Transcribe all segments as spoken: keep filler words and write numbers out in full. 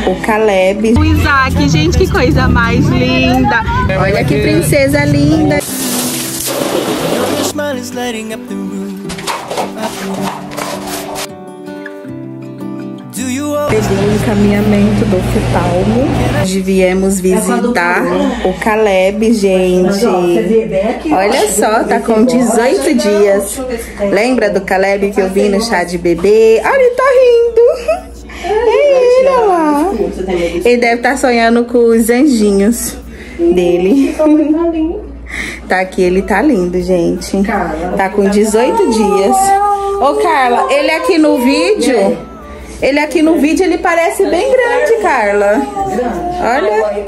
o Caleb. O Isaac, gente, que coisa mais linda. Olha que princesa linda. Peguei o encaminhamento do oftalmo. Hoje viemos visitar o Caleb, gente. Olha só, tá com dezoito dias. Lembra do Caleb que eu vi no chá de bebê? Olha, ele tá rindo. É ele, olha lá. Ele deve estar sonhando com os anjinhos dele. Tá aqui, ele tá lindo, gente. Tá com dezoito dias. Ô, Carla, ele aqui no vídeo... Ele aqui no vídeo, ele parece bem grande, Carla. Olha.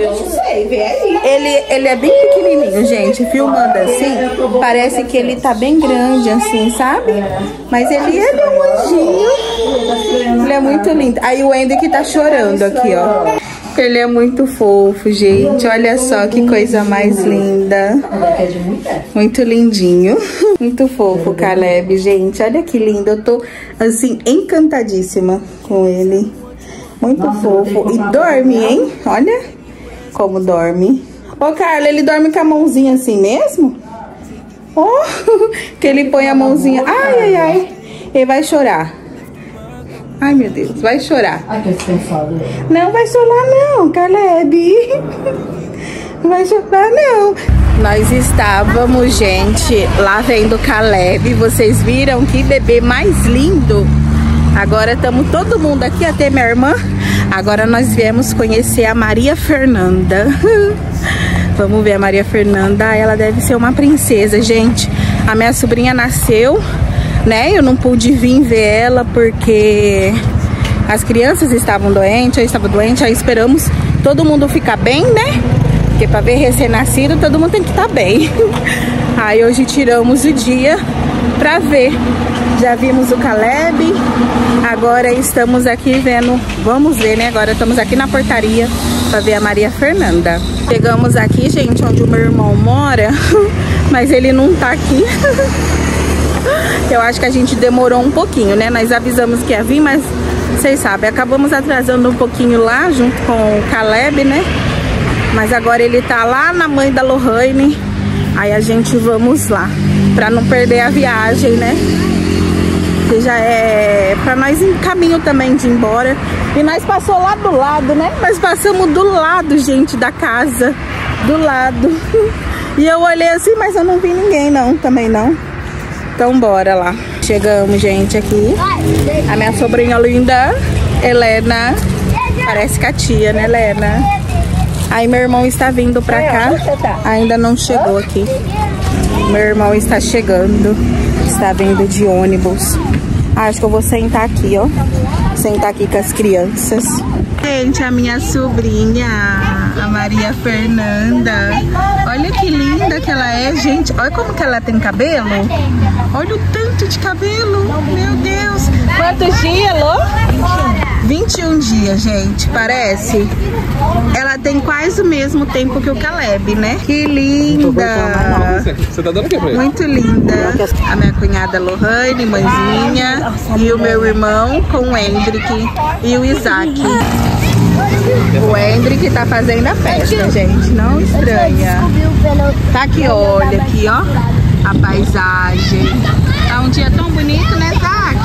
Ele, ele é bem pequenininho, gente. Filmando assim, parece que ele tá bem grande, assim, sabe? Mas ele é um anjinho. Ele é muito lindo. Aí o Hendrik tá chorando aqui, ó. Ele é muito fofo, gente. Olha só que coisa mais linda. Muito lindinho. Muito fofo, Caleb, gente. Olha que lindo. Eu tô, assim, encantadíssima com ele. Muito fofo. E dorme, hein? Olha como dorme. Ô, Carla, ele dorme com a mãozinha assim mesmo? Oh, que ele põe a mãozinha... Ai, ai, ai. Ele vai chorar. Ai, meu Deus, vai chorar. Não vai chorar não, Caleb. Não vai chorar não. Nós estávamos, gente, lá vendo o Caleb. Vocês viram que bebê mais lindo. Agora estamos todo mundo aqui, até minha irmã. Agora nós viemos conhecer a Maria Fernanda. Vamos ver a Maria Fernanda. Ela deve ser uma princesa, gente. A minha sobrinha nasceu, né? Eu não pude vir ver ela porque as crianças estavam doentes, eu estava doente, aí esperamos todo mundo ficar bem, né? Porque para ver recém-nascido, todo mundo tem que estar bem. Aí hoje tiramos o dia para ver. Já vimos o Caleb, agora estamos aqui vendo, vamos ver, né? Agora estamos aqui na portaria para ver a Maria Fernanda. Chegamos aqui, gente, onde o meu irmão mora, mas ele não tá aqui. Eu acho que a gente demorou um pouquinho, né? Nós avisamos que ia vir, mas vocês sabem, acabamos atrasando um pouquinho lá, junto com o Caleb, né? Mas agora ele tá lá na mãe da Lohane. Aí a gente vamos lá, pra não perder a viagem, né? Que já é pra nós em caminho também de ir embora. E nós passou lá do lado, né? Nós passamos do lado, gente, da casa. Do lado. E eu olhei assim, mas eu não vi ninguém não, também não. Então bora lá. Chegamos, gente, aqui. A minha sobrinha linda, Helena. Parece com a tia, né, Helena? Aí meu irmão está vindo pra cá. Ainda não chegou aqui. Meu irmão está chegando. Está vindo de ônibus. Acho que eu vou sentar aqui, ó. Sentar aqui com as crianças. Gente, a minha sobrinha, a Maria Fernanda. Olha que linda que ela é, gente. Olha como que ela tem cabelo. Olha o tanto de cabelo. Meu Deus. Quantos dias, Lô? vinte e um dias, gente. Parece. Ela tem quase o mesmo tempo que o Caleb, né? Que linda. Você tá dando o que pra ele? Muito linda. A minha cunhada Lohane, mãezinha. E o meu irmão com o Hendrik e o Isaac. O Hendrik tá fazendo a festa, gente. Não estranha. Tá aqui, olha aqui, ó. A paisagem. Tá um dia tão bonito, né, Isaac?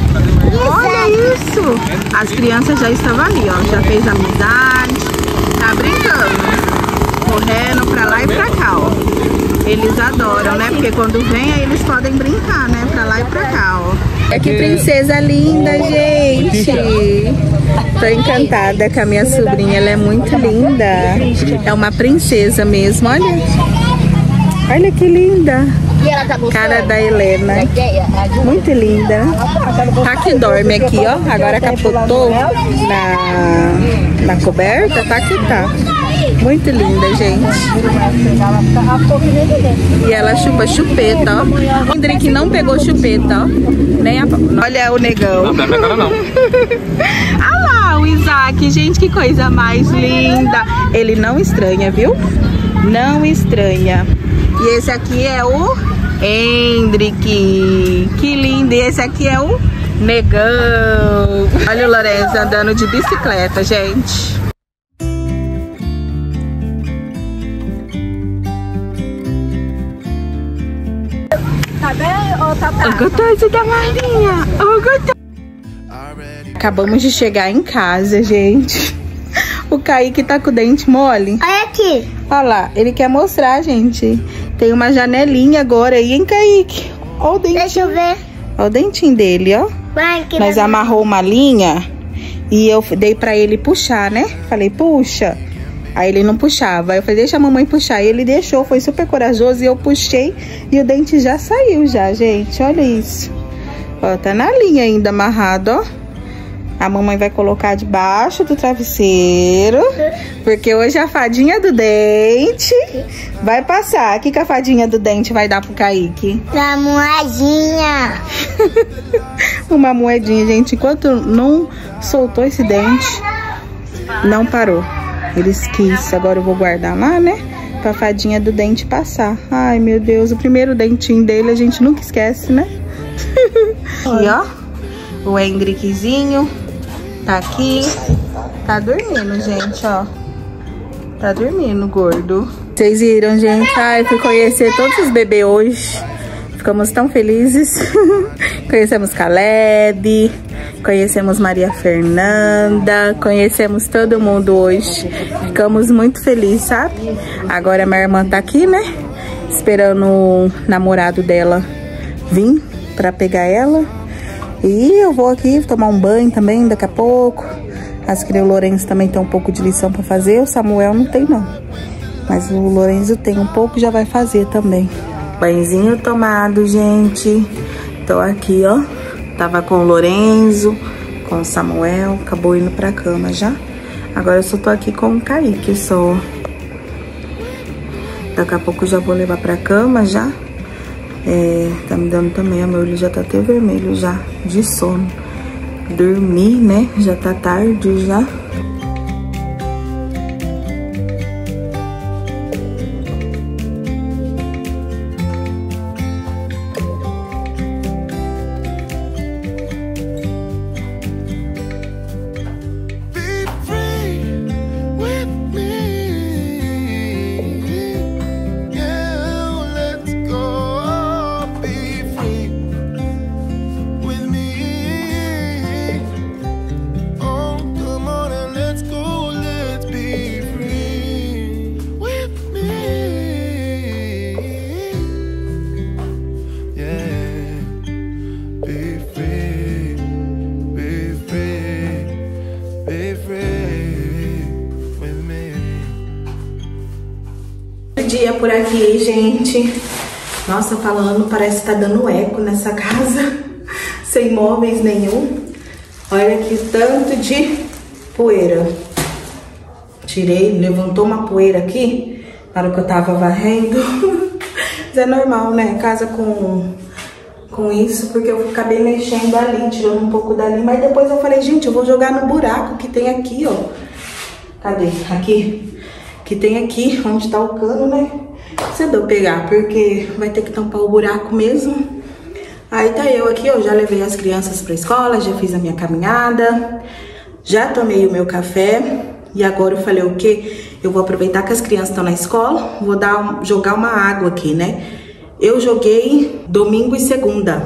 Olha isso. As crianças já estavam ali, ó. Já fez amizade. Tá brincando. Correndo pra lá e pra cá, ó. Eles adoram, né? Porque quando vem, aí eles podem brincar, né? Pra lá e pra cá, ó. É que princesa linda, gente. Tô encantada com a minha sobrinha. Ela é muito linda. É uma princesa mesmo, olha. Olha que linda. Cara da Helena. Muito linda. Tá que dorme aqui, ó. Agora capotou na, na coberta. Tá que tá. Muito linda, gente. E ela chupa chupeta, ó. O Hendrik não pegou chupeta, ó. Nem a... Olha o negão. Não, não é minha cara, não. Olha lá o Isaac, gente, que coisa mais linda. Ele não estranha, viu? Não estranha. E esse aqui é o Hendrik. Que lindo. E esse aqui é o Negão. Olha o Lourenço andando de bicicleta, gente. Tá bem ou tá bravo? O gostoso da Marinha. O gostoso. Acabamos de chegar em casa, gente. O Kaique tá com o dente mole. Olha aqui. Olha lá, ele quer mostrar, gente. Tem uma janelinha agora aí, hein, Kaique? Olha o dentinho. Deixa eu ver. Olha o dentinho dele, ó. Vai, que Nós amarrou uma linha e eu dei pra ele puxar, né? Falei, puxa. Aí ele não puxava. Aí eu falei, deixa a mamãe puxar. E ele deixou, foi super corajoso. E eu puxei e o dente já saiu já, gente. Olha isso. Ó, tá na linha ainda amarrado, ó. A mamãe vai colocar debaixo do travesseiro. Porque hoje a fadinha do dente vai passar. O que, que a fadinha do dente vai dar pro Kaique? Uma moedinha. Uma moedinha, gente. Enquanto não soltou esse dente, não parou. Eles quis. Agora eu vou guardar lá, né? Pra fadinha do dente passar. Ai, meu Deus. O primeiro dentinho dele a gente nunca esquece, né? Aqui, ó. O Hendrickzinho. Tá aqui. Tá dormindo, gente, ó. Tá dormindo, gordo. Vocês viram, gente? Ai, fui conhecer todos os bebês hoje. Ficamos tão felizes. Conhecemos Caleb. Conhecemos Maria Fernanda. Conhecemos todo mundo hoje. Ficamos muito felizes, sabe? Agora minha irmã tá aqui, né? Esperando o namorado dela vir pra pegar ela. E eu vou aqui tomar um banho também daqui a pouco. Acho que o Lourenço também tem um pouco de lição pra fazer. O Samuel não tem, não. Mas o Lourenço tem um pouco e já vai fazer também. Banhozinho tomado, gente. Tô aqui, ó. Tava com o Lourenço, com o Samuel. Acabou indo pra cama já. Agora eu só tô aqui com o Kaique, só. Daqui a pouco eu já vou levar pra cama já. É, tá me dando também, ó, meu olho já tá até vermelho já, de sono. Dormir, né? Já tá tarde já. Dia por aqui, gente. Nossa, falando, parece que tá dando eco nessa casa. Sem móveis nenhum. Olha aqui o tanto de poeira. Tirei, levantou uma poeira aqui na hora que eu tava varrendo. Mas é normal, né? Casa com, com isso, porque eu acabei mexendo ali, tirando um pouco dali. Mas depois eu falei, gente, eu vou jogar no buraco que tem aqui, ó. Cadê? Aqui. Que tem aqui, onde tá o cano, né? Cedo eu pegar, porque vai ter que tampar o buraco mesmo. Aí tá eu aqui, ó, já levei as crianças pra escola, já fiz a minha caminhada, já tomei o meu café. E agora eu falei o quê? Eu vou aproveitar que as crianças estão na escola, vou dar, jogar uma água aqui, né? Eu joguei domingo e segunda.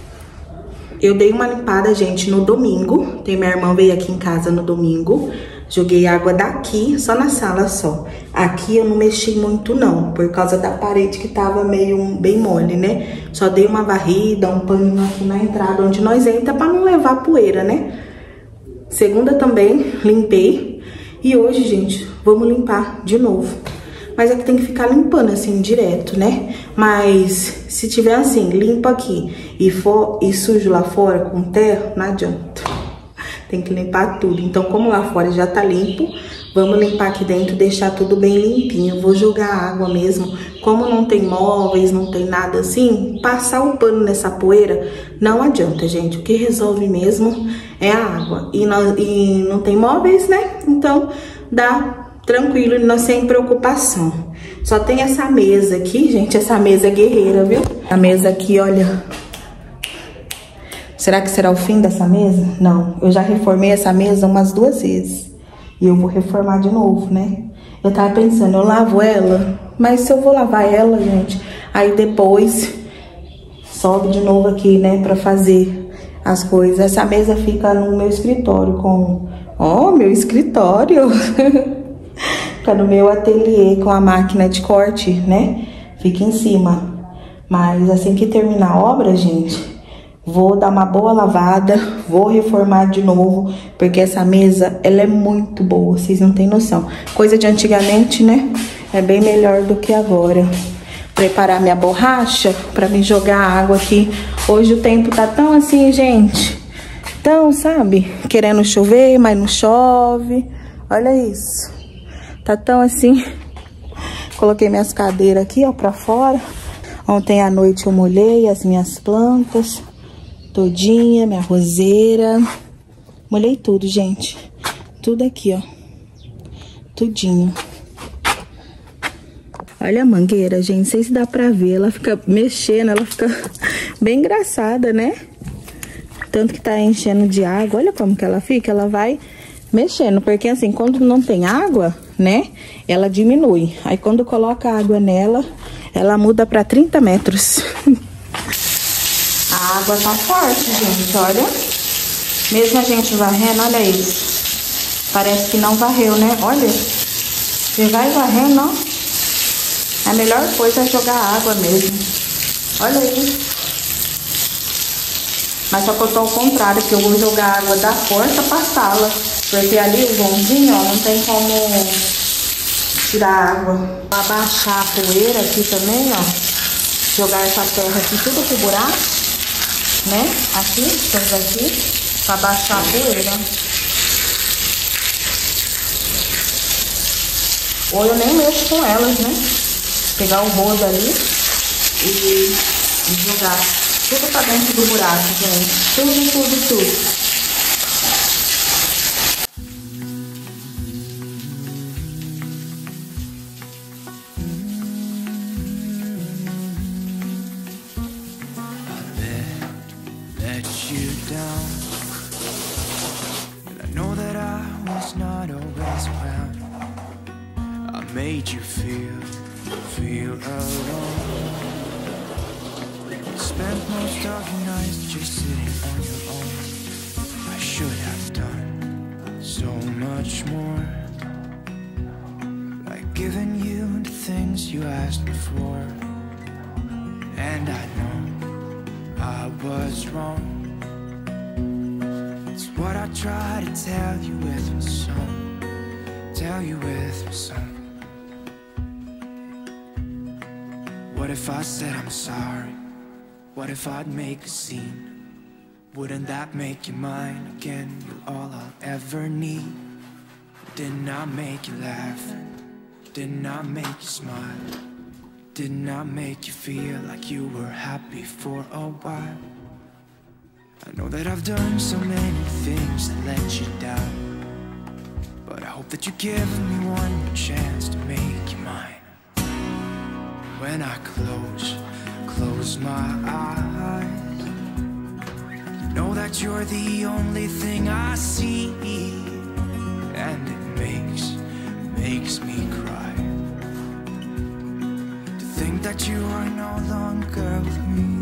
Eu dei uma limpada, gente, no domingo. Tem minha irmã veio aqui em casa no domingo. Joguei água daqui, só na sala só. Aqui eu não mexi muito não, por causa da parede que tava meio bem mole, né? Só dei uma varrida, um paninho aqui na entrada onde nós entra pra não levar poeira, né? Segunda também limpei. E hoje, gente, vamos limpar de novo. Mas é que tem que ficar limpando assim, direto, né? Mas se tiver assim, limpo aqui e, for, e sujo lá fora com terra, não adianta. Tem que limpar tudo. Então, como lá fora já tá limpo, vamos limpar aqui dentro, deixar tudo bem limpinho. Vou jogar água mesmo. Como não tem móveis, não tem nada assim, passar o pano nessa poeira não adianta, gente. O que resolve mesmo é a água. E não, e não tem móveis, né? Então, dá tranquilo, não, sem preocupação. Só tem essa mesa aqui, gente. Essa mesa é guerreira, viu? A mesa aqui, olha... Será que será o fim dessa mesa? Não, eu já reformei essa mesa umas duas vezes. E eu vou reformar de novo, né? Eu tava pensando, eu lavo ela, mas se eu vou lavar ela, gente, aí depois sobe de novo aqui, né, pra fazer as coisas. Essa mesa fica no meu escritório com... Ó, oh, meu escritório! Fica no meu ateliê com a máquina de corte, né? Fica em cima. Mas assim que terminar a obra, gente, vou dar uma boa lavada, vou reformar de novo, porque essa mesa, ela é muito boa, vocês não têm noção. Coisa de antigamente, né? É bem melhor do que agora. Preparar minha borracha pra me jogar água aqui. Hoje o tempo tá tão assim, gente. Tão, sabe? Querendo chover, mas não chove. Olha isso. Tá tão assim. Coloquei minhas cadeiras aqui, ó, pra fora. Ontem à noite eu molhei as minhas plantas todinha, minha roseira. Molhei tudo, gente. Tudo aqui, ó. Tudinho. Olha a mangueira, gente. Não sei se dá pra ver. Ela fica mexendo, ela fica bem engraçada, né? Tanto que tá enchendo de água. Olha como que ela fica. Ela vai mexendo. Porque assim, quando não tem água, né? Ela diminui. Aí quando coloca água nela, ela muda pra trinta metros. A água tá forte, gente, olha. Mesmo a gente varrendo, olha isso. Parece que não varreu, né? Olha. Você vai varrendo, ó. A melhor coisa é jogar água mesmo. Olha aí. Mas só que eu tô ao contrário, que eu vou jogar água da porta pra sala. Porque ali o vãozinho, ó, não tem como tirar água. Abaixar a poeira aqui também, ó. Jogar essa terra aqui tudo pro buraco, né? Aqui, estamos aqui, pra baixar a poeira. Ou eu nem mexo com elas, né? Pegar o rodo ali e, e jogar tudo pra dentro do buraco, gente. Tudo, tudo, tudo. Made you feel, feel alone. Spent most of the nights just sitting on your own. I should have done so much more, like giving you the things you asked me for. And I know I was wrong. It's what I try to tell you with my song, tell you with my song. What if I said I'm sorry? What if I'd make a scene? Wouldn't that make you mine again? You're all I'll ever need. Didn't I make you laugh? Didn't I make you smile? Didn't I make you feel like you were happy for a while? I know that I've done so many things that let you down, but I hope that you give me one more chance to make you mine. When I close, close my eyes, you know that you're the only thing I see, and it makes, makes me cry to think that you are no longer with me.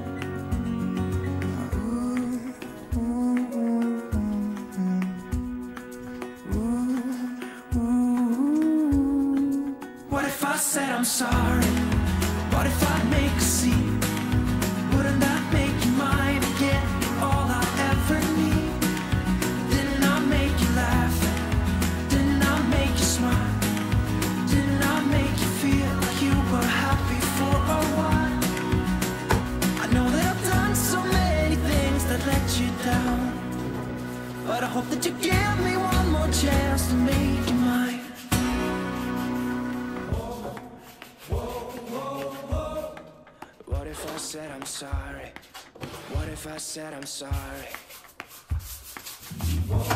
What if I said I'm sorry? What if I make a scene? Wouldn't that make you mine again? All I ever need. Didn't I make you laugh? Didn't I make you smile? Didn't I make you feel like you were happy for a while? I know that I've done so many things that let you down, but I hope that you give me one more chance to make you mine. What if I said I'm sorry? What if I said I'm sorry? What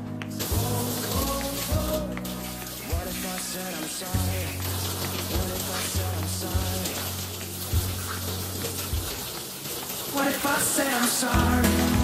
if I said I'm sorry? What if I said I'm sorry? What if I said I'm sorry?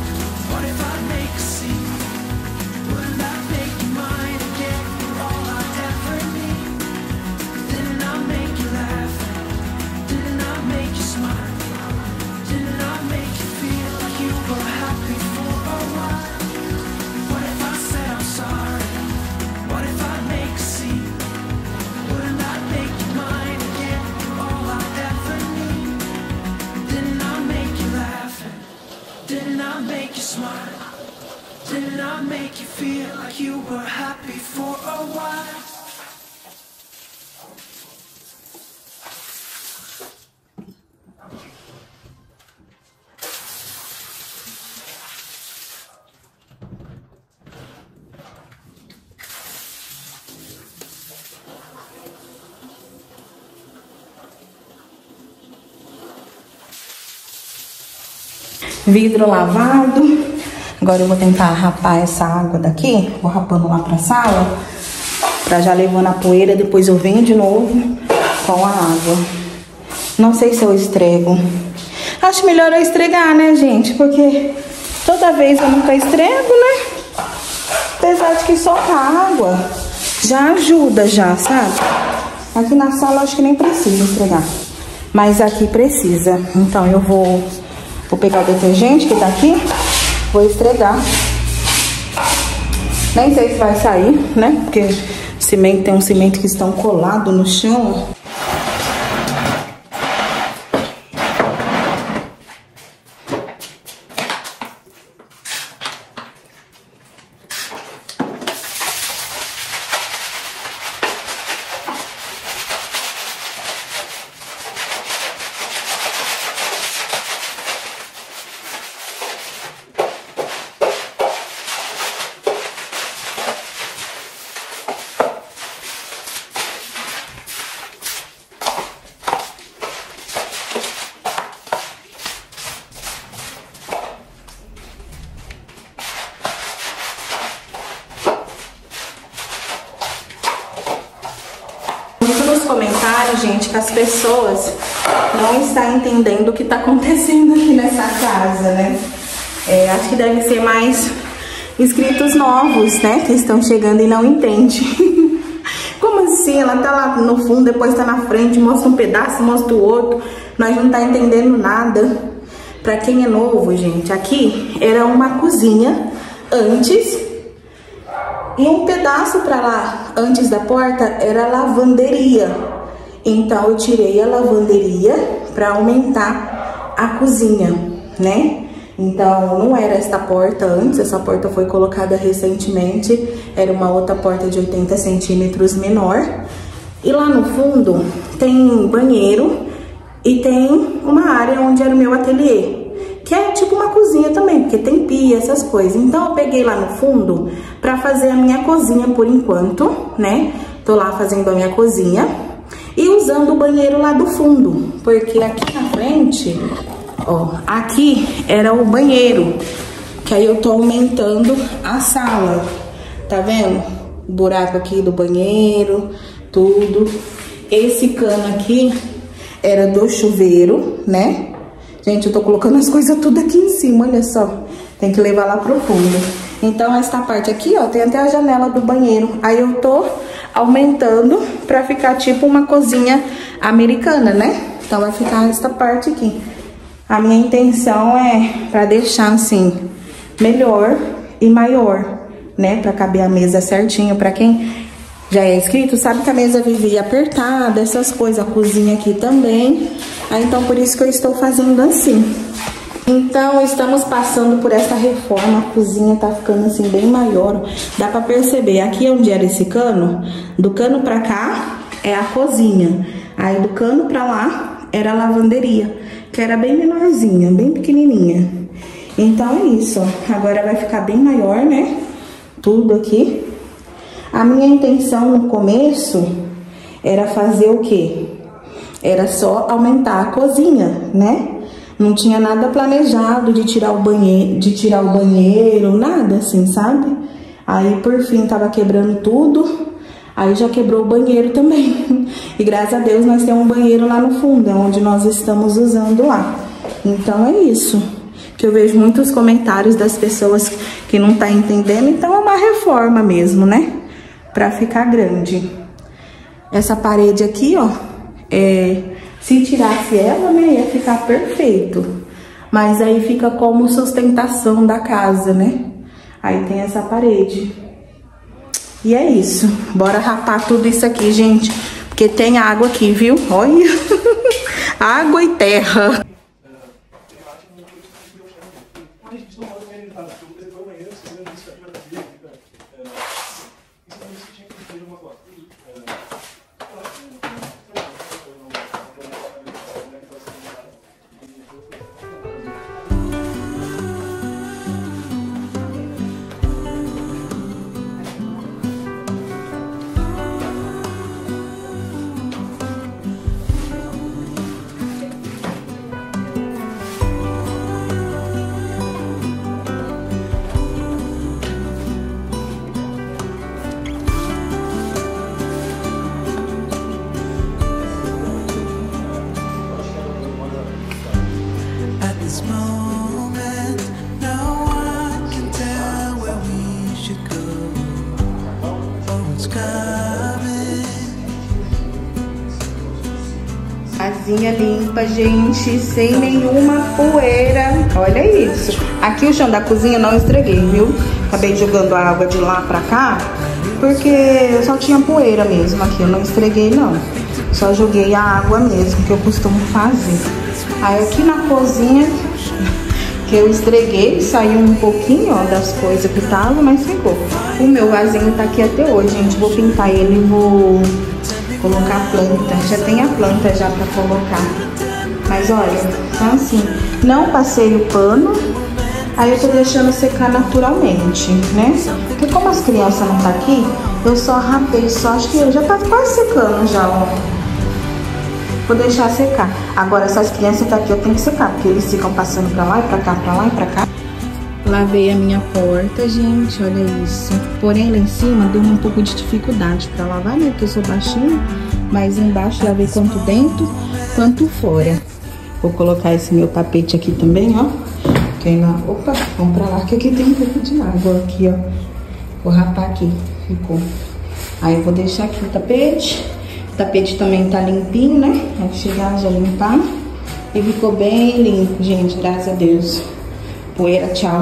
Vidro lavado. Agora eu vou tentar rapar essa água daqui. Vou rapando lá pra sala, pra já levando a poeira. Depois eu venho de novo com a água. Não sei se eu estrego. Acho melhor eu estregar, né, gente? Porque toda vez eu nunca estrego, né? Apesar de que soltar água já ajuda, já, sabe? Aqui na sala acho que nem precisa estregar, mas aqui precisa. Então eu vou... Vou pegar o detergente que tá aqui, vou estregar. Nem sei se vai sair, né? Porque cimento, tem um cimento que estão colado no chão. Nos comentários, gente, que as pessoas não estão entendendo o que está acontecendo aqui nessa casa, né? É, acho que deve ser mais inscritos novos, né? Que estão chegando e não entendem. Como assim? Ela tá lá no fundo, depois tá na frente, mostra um pedaço, mostra o outro. Nós não tá entendendo nada. Pra quem é novo, gente, aqui era uma cozinha antes. E um pedaço pra lá, antes da porta, era a lavanderia. Então, eu tirei a lavanderia pra aumentar a cozinha, né? Então, não era esta porta antes, essa porta foi colocada recentemente. Era uma outra porta de oitenta centímetros menor. E lá no fundo, tem banheiro e tem uma área onde era o meu ateliê. Que é tipo uma cozinha também, porque tem pia, essas coisas. Então eu peguei lá no fundo pra fazer a minha cozinha por enquanto, né? Tô lá fazendo a minha cozinha e usando o banheiro lá do fundo. Porque aqui na frente, ó, aqui era o banheiro. Que aí eu tô aumentando a sala. Tá vendo? O buraco aqui do banheiro, tudo. Esse cano aqui era do chuveiro, né? Gente, eu tô colocando as coisas tudo aqui em cima, olha só. Tem que levar lá pro fundo. Então, esta parte aqui, ó, tem até a janela do banheiro. Aí eu tô aumentando pra ficar tipo uma cozinha americana, né? Então, vai ficar esta parte aqui. A minha intenção é pra deixar, assim, melhor e maior, né? Pra caber a mesa certinho. Pra quem já é inscrito, sabe que a mesa vivia apertada, essas coisas. A cozinha aqui também. Aí, então, por isso que eu estou fazendo assim. Então, estamos passando por essa reforma. A cozinha tá ficando assim, bem maior. Dá pra perceber, aqui onde era esse cano, do cano pra cá é a cozinha. Aí, do cano pra lá era a lavanderia, que era bem menorzinha, bem pequenininha. Então, é isso, ó. Agora vai ficar bem maior, né? Tudo aqui. A minha intenção no começo era fazer o quê? Era só aumentar a cozinha, né? Não tinha nada planejado de tirar o banheiro, de tirar o banheiro, nada assim, sabe? Aí, por fim, tava quebrando tudo. Aí já quebrou o banheiro também. E graças a Deus nós temos um banheiro lá no fundo, onde nós estamos usando lá. Então é isso. Que eu vejo muitos comentários das pessoas que não tá entendendo. Então é uma reforma mesmo, né? Pra ficar grande. Essa parede aqui, ó. É, se tirasse ela, né, ia ficar perfeito. Mas aí fica como sustentação da casa, né? Aí tem essa parede. E é isso. Bora rapar tudo isso aqui, gente. Porque tem água aqui, viu? Olha. Água e terra. Casinha limpa, gente, sem nenhuma poeira. Olha isso. Aqui o chão da cozinha eu não estreguei, viu? Acabei jogando a água de lá pra cá, porque só tinha poeira mesmo aqui. Eu não estreguei, não. Só joguei a água mesmo, que eu costumo fazer. Aí aqui na cozinha, que eu estreguei, saiu um pouquinho, ó, das coisas que tava, mas ficou. O meu vasinho tá aqui até hoje, gente. Vou pintar ele e vou colocar a planta. Já tem a planta já pra colocar. Mas olha, tá assim. Não passei o pano, aí eu tô deixando secar naturalmente, né? Porque como as crianças não tá aqui, eu só rapei, só acho que já tá quase secando já, ó. Vou deixar secar. Agora, essas crianças tá aqui, eu tenho que secar, porque eles ficam passando pra lá e pra cá, pra lá e pra cá. Lavei a minha porta, gente, olha isso. Porém, lá em cima deu um pouco de dificuldade pra lavar, né? Porque eu sou baixinha, mas embaixo lavei tanto dentro quanto fora. Vou colocar esse meu tapete aqui também, ó. Que ainda... Opa, vamos pra lá, que aqui tem um pouco de água aqui, ó. Vou rapar aqui, ficou. Aí eu vou deixar aqui o tapete. O tapete também tá limpinho, né? Vai chegar já limpar. E ficou bem limpo, gente, graças a Deus. Poeira, tchau.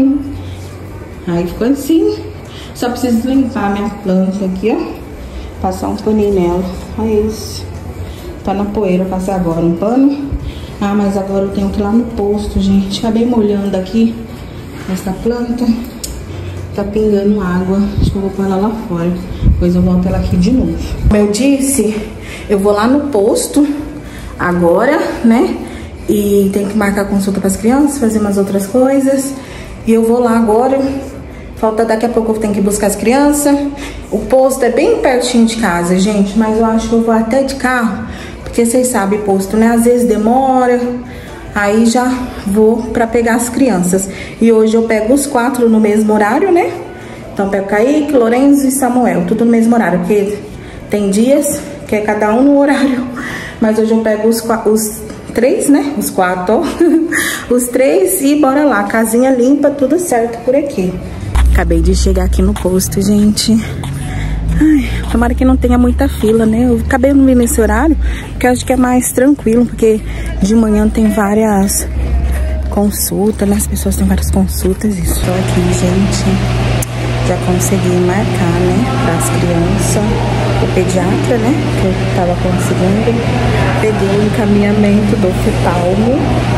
Aí ficou assim. Só preciso limpar minha planta aqui, ó. Passar um paninho nela. É isso. Tá na poeira, passar agora um pano. Ah, mas agora eu tenho que ir lá no posto, gente. Acabei molhando aqui essa planta. Tá pingando água. Acho que eu vou pôr ela lá fora. Depois eu volto ela aqui de novo. Como eu disse, eu vou lá no posto agora, né? E tem que marcar consulta para as crianças, fazer umas outras coisas. E eu vou lá agora. Falta daqui a pouco eu tenho que buscar as crianças. O posto é bem pertinho de casa, gente. Mas eu acho que eu vou até de carro. Porque vocês sabem, posto, né? Às vezes demora. Aí já vou para pegar as crianças. E hoje eu pego os quatro no mesmo horário, né? Então pego Kaique, Lorenzo e Samuel. Tudo no mesmo horário. Porque tem dias que é cada um no horário. Mas hoje eu pego os, os três, né? Os quatro, ó. Os três e bora lá. Casinha limpa, tudo certo por aqui. Acabei de chegar aqui no posto, gente. Ai, tomara que não tenha muita fila, né? Eu acabei não vindo nesse horário, porque eu acho que é mais tranquilo, porque de manhã tem várias consultas, né? As pessoas têm várias consultas. Isso aqui, gente, já consegui marcar, né? Para as crianças, o pediatra, né? Que eu tava conseguindo. Peguei o encaminhamento do oftalmo.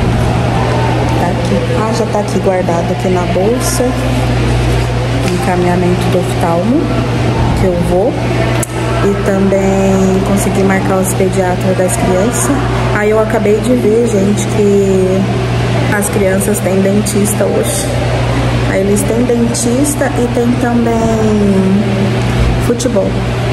Tá aqui. Ah, já tá aqui guardado aqui na bolsa. Encaminhamento do oftalmo que eu vou, e também consegui marcar os pediatras das crianças. Aí eu acabei de ver, gente, que as crianças têm dentista hoje. Aí eles têm dentista e tem também futebol.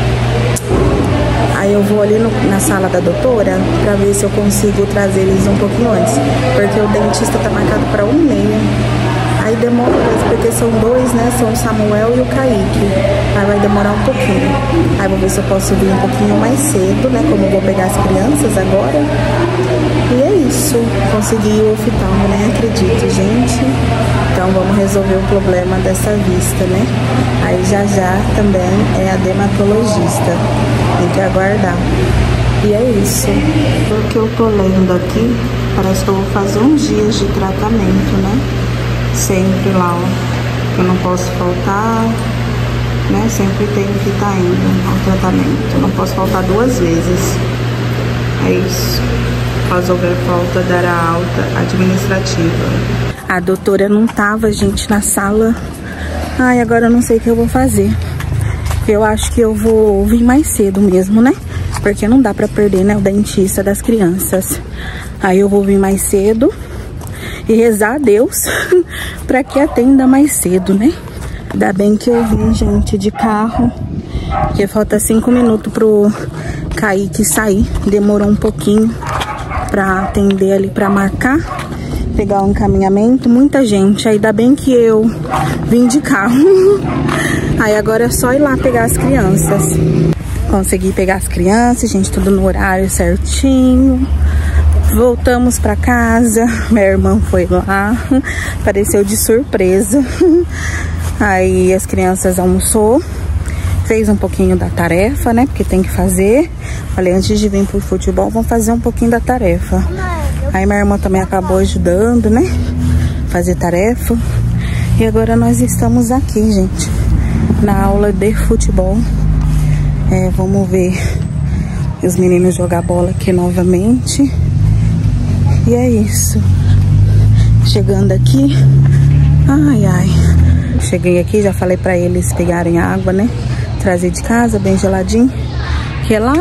Aí eu vou ali no, na sala da doutora pra ver se eu consigo trazer eles um pouquinho antes, porque o dentista tá marcado pra uma e meia. Aí demora, porque são dois, né? São o Samuel e o Kaique. Aí vai demorar um pouquinho. Aí vou ver se eu posso vir um pouquinho mais cedo, né? Como eu vou pegar as crianças agora. E é isso. Consegui o oftalmo, né? Acredito, gente. Então vamos resolver o problema dessa vista, né? Aí já já também é a dermatologista. Tem que aguardar. E é isso. O que eu tô lendo aqui, parece que eu vou fazer uns dias de tratamento, né? Sempre lá, ó, que eu não posso faltar, né? Sempre tenho que estar indo ao tratamento. Eu não posso faltar duas vezes. É isso. Caso houver falta, dará alta administrativa. A doutora não tava, gente, na sala. Ai, agora eu não sei o que eu vou fazer. Eu acho que eu vou vir mais cedo mesmo, né? Porque não dá pra perder, né? O dentista das crianças. Aí eu vou vir mais cedo e rezar a Deus pra que atenda mais cedo, né? Ainda bem que eu vim, gente, de carro, porque falta cinco minutos pro Kaique sair. Demorou um pouquinho pra atender ali, pra marcar, pegar o encaminhamento. Muita gente, ainda bem que eu vim de carro. Aí agora é só ir lá pegar as crianças. Consegui pegar as crianças, gente, tudo no horário certinho. Voltamos pra casa, minha irmã foi lá, apareceu de surpresa. Aí as crianças almoçou, Fez um pouquinho da tarefa, né? Porque tem que fazer. Falei, antes de vir pro futebol, vamos fazer um pouquinho da tarefa. Aí minha irmã também acabou ajudando, né? Fazer tarefa. E agora nós estamos aqui, gente, na aula de futebol. É, vamos ver os meninos jogar bola aqui novamente. E é isso. Chegando aqui. Ai, ai. Cheguei aqui, já falei pra eles pegarem água, né? Trazer de casa, bem geladinho. Que é lá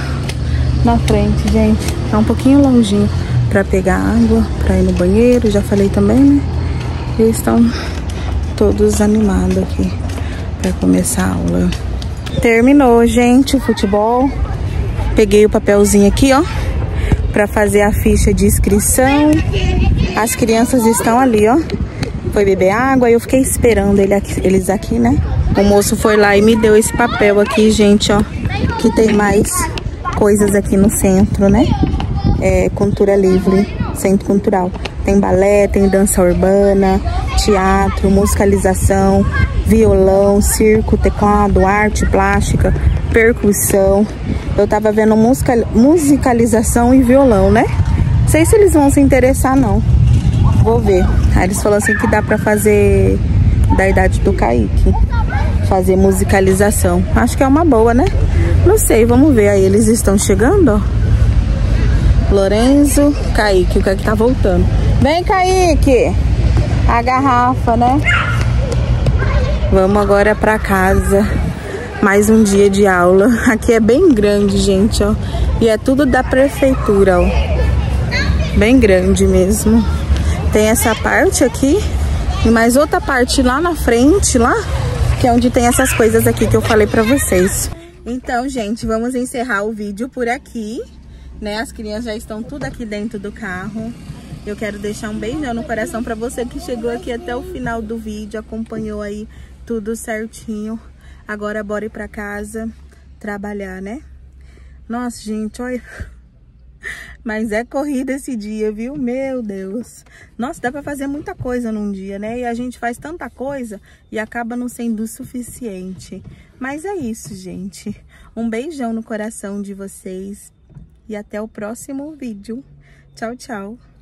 na frente, gente. Tá um pouquinho longinho pra pegar água, pra ir no banheiro. Já falei também, né? Eles estão todos animados aqui pra começar a aula. Terminou, gente, o futebol. Peguei o papelzinho aqui, ó, pra fazer a ficha de inscrição. As crianças estão ali, ó. Foi beber água e eu fiquei esperando ele aqui, eles aqui, né? O moço foi lá e me deu esse papel aqui, gente, ó. Que tem mais coisas aqui no centro, né? É cultura livre, centro cultural. Tem balé, tem dança urbana, teatro, musicalização, violão, circo, teclado, arte plástica, percussão. Eu tava vendo musica, musicalização e violão, né? Não sei se eles vão se interessar, não. Vou ver. Aí eles falaram assim que dá pra fazer da idade do Kaique. Fazer musicalização. Acho que é uma boa, né? Não sei, vamos ver. Aí eles estão chegando, ó. Lorenzo, Kaique. O Kaique tá voltando. Vem, Kaique! A garrafa, né? Vamos agora pra casa. Mais um dia de aula. Aqui é bem grande, gente, ó. E é tudo da prefeitura, ó. Bem grande mesmo. Tem essa parte aqui e mais outra parte lá na frente, lá, que é onde tem essas coisas aqui que eu falei pra vocês. Então, gente, vamos encerrar o vídeo por aqui, né? As crianças já estão tudo aqui dentro do carro. Eu quero deixar um beijão no coração pra você que chegou aqui até o final do vídeo, acompanhou aí tudo certinho. Agora bora ir pra casa trabalhar, né? Nossa, gente, olha... Mas é corrida esse dia, viu? Meu Deus. Nossa, dá pra fazer muita coisa num dia, né? E a gente faz tanta coisa e acaba não sendo o suficiente. Mas é isso, gente. Um beijão no coração de vocês. E até o próximo vídeo. Tchau, tchau.